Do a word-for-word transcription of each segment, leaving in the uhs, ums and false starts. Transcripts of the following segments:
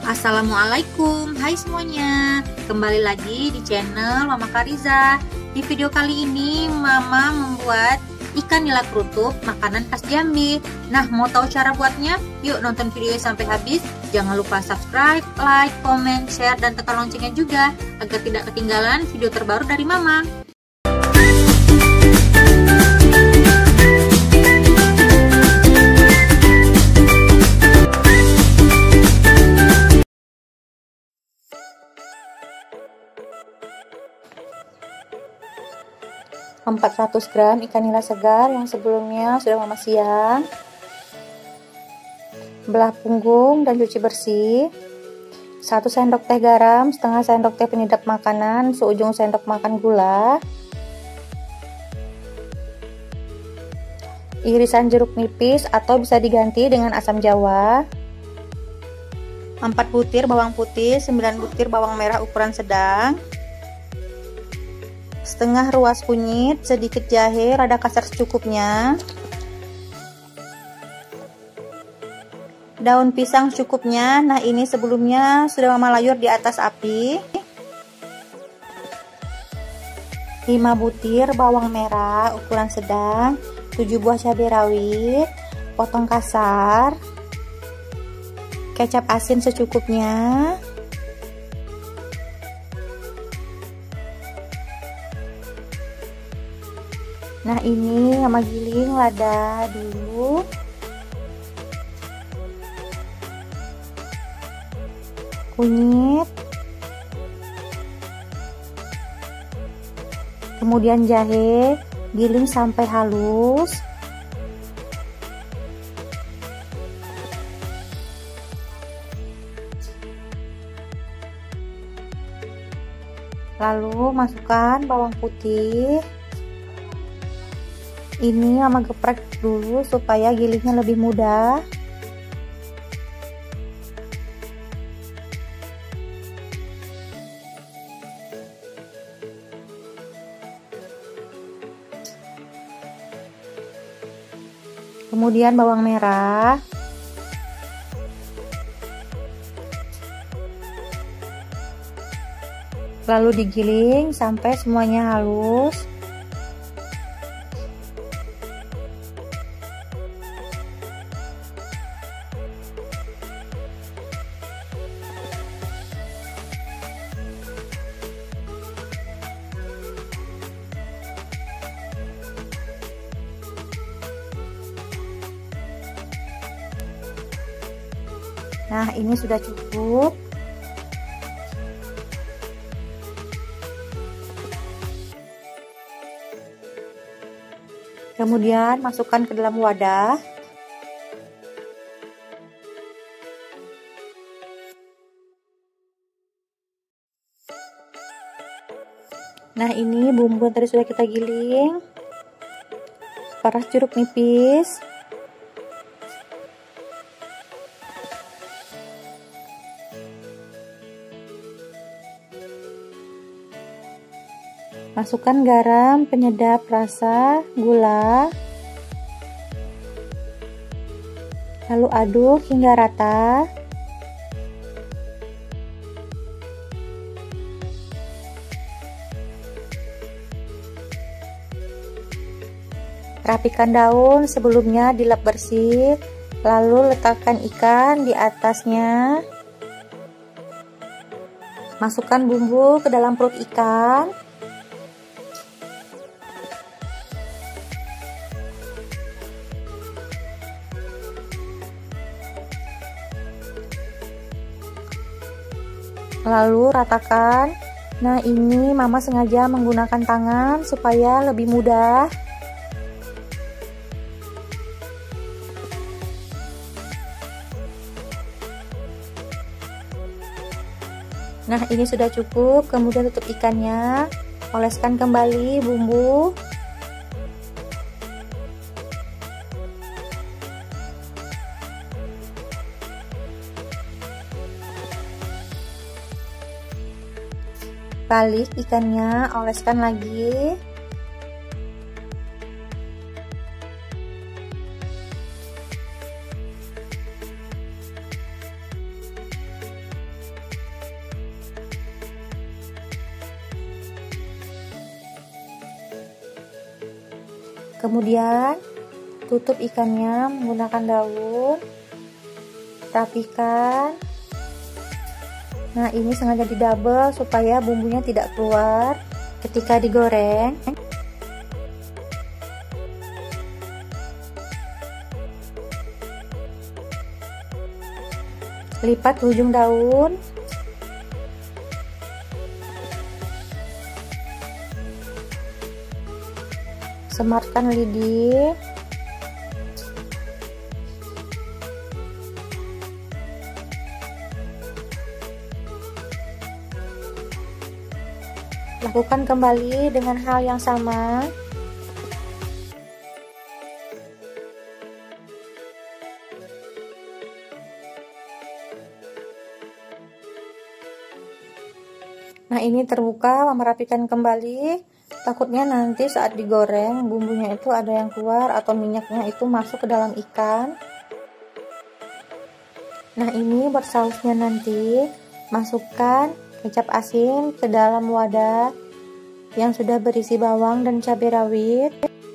Assalamualaikum, hai semuanya. Kembali lagi di channel Mama Kariza. Di video kali ini Mama membuat ikan nila kerutuk makanan khas Jambi. Nah, mau tahu cara buatnya? Yuk nonton videonya sampai habis. Jangan lupa subscribe, like, comment, share, dan tekan loncengnya juga agar tidak ketinggalan video terbaru dari Mama. empat ratus gram ikan nila segar yang sebelumnya sudah Mama siang, belah punggung dan cuci bersih, satu sendok teh garam, setengah sendok teh penyedap makanan, seujung sendok makan gula, irisan jeruk nipis atau bisa diganti dengan asam jawa, empat butir bawang putih, sembilan butir bawang merah ukuran sedang, setengah ruas kunyit, sedikit jahe, rada kasar secukupnya, daun pisang secukupnya. Nah, ini sebelumnya sudah Mama layur di atas api. lima butir bawang merah ukuran sedang, tujuh buah cabai rawit potong kasar, kecap asin secukupnya, nah ini Mama giling lada dulu, kunyit, kemudian jahe, giling sampai halus, lalu masukkan bawang putih. Ini Mama geprek dulu supaya gilingnya lebih mudah. Kemudian bawang merah. Lalu digiling sampai semuanya halus. Nah, ini sudah cukup. Kemudian masukkan ke dalam wadah. Nah, ini bumbu yang tadi sudah kita giling. Peras jeruk nipis. Masukkan garam, penyedap rasa, gula, lalu aduk hingga rata. Rapikan daun sebelumnya dilap bersih, lalu letakkan ikan di atasnya. Masukkan bumbu ke dalam perut ikan. Lalu ratakan. Nah, ini Mama sengaja menggunakan tangan supaya lebih mudah. Nah, ini sudah cukup. Kemudian tutup ikannya, oleskan kembali bumbu. Balik ikannya, oleskan lagi. Kemudian tutup ikannya menggunakan daun, rapikan. Nah, ini sengaja di double supaya bumbunya tidak keluar ketika digoreng. Lipat ujung daun. Sematkan lidi. Lakukan kembali dengan hal yang sama. Nah, ini terbuka, Mama rapikan kembali. Takutnya nanti saat digoreng bumbunya itu ada yang keluar atau minyaknya itu masuk ke dalam ikan. Nah, ini buat sausnya nanti masukkan kecap asin ke dalam wadah yang sudah berisi bawang dan cabai rawit.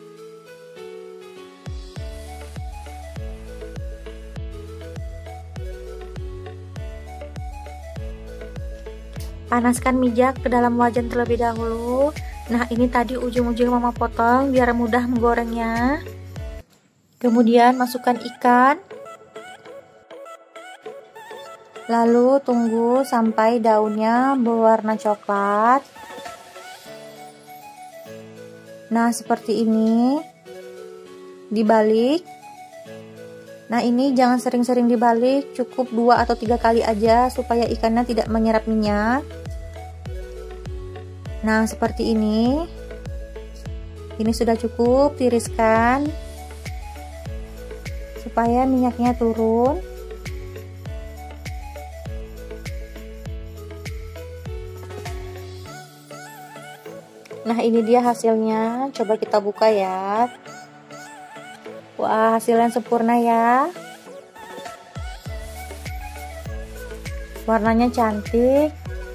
Panaskan minyak ke dalam wajan terlebih dahulu. Nah, ini tadi ujung-ujung Mama potong biar mudah menggorengnya. Kemudian masukkan ikan. Lalu tunggu sampai daunnya berwarna coklat. Nah, seperti ini. Dibalik. Nah, ini jangan sering-sering dibalik, cukup dua atau tiga kali aja supaya ikannya tidak menyerap minyak. Nah, seperti ini. Ini sudah cukup, tiriskan supaya minyaknya turun. Nah, ini dia hasilnya. Coba kita buka ya. Wah, hasilnya sempurna ya. Warnanya cantik.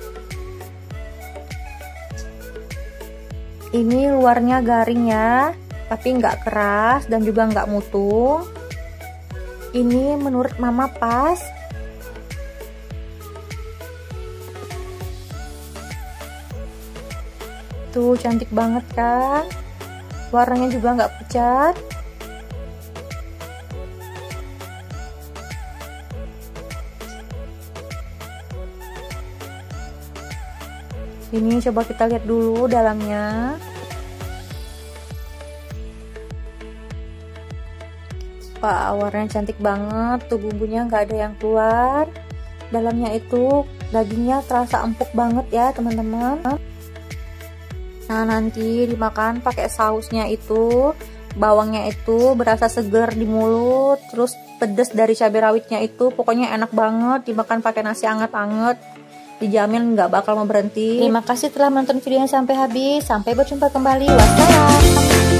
Ini luarnya garing ya, tapi nggak keras dan juga nggak mutung. Ini menurut Mama pas. Tuh, cantik banget kan? Warnanya juga nggak pucat. Ini coba kita lihat dulu dalamnya. Wah, warnanya cantik banget. Tuh, bumbunya nggak ada yang keluar. Dalamnya itu dagingnya terasa empuk banget ya teman-teman. Nah, nanti dimakan pakai sausnya itu, bawangnya itu berasa seger di mulut, terus pedes dari cabai rawitnya itu, pokoknya enak banget dimakan pakai nasi anget-anget. Dijamin nggak bakal mau berhenti. Terima kasih telah menonton videonya sampai habis. Sampai berjumpa kembali. Wassalam.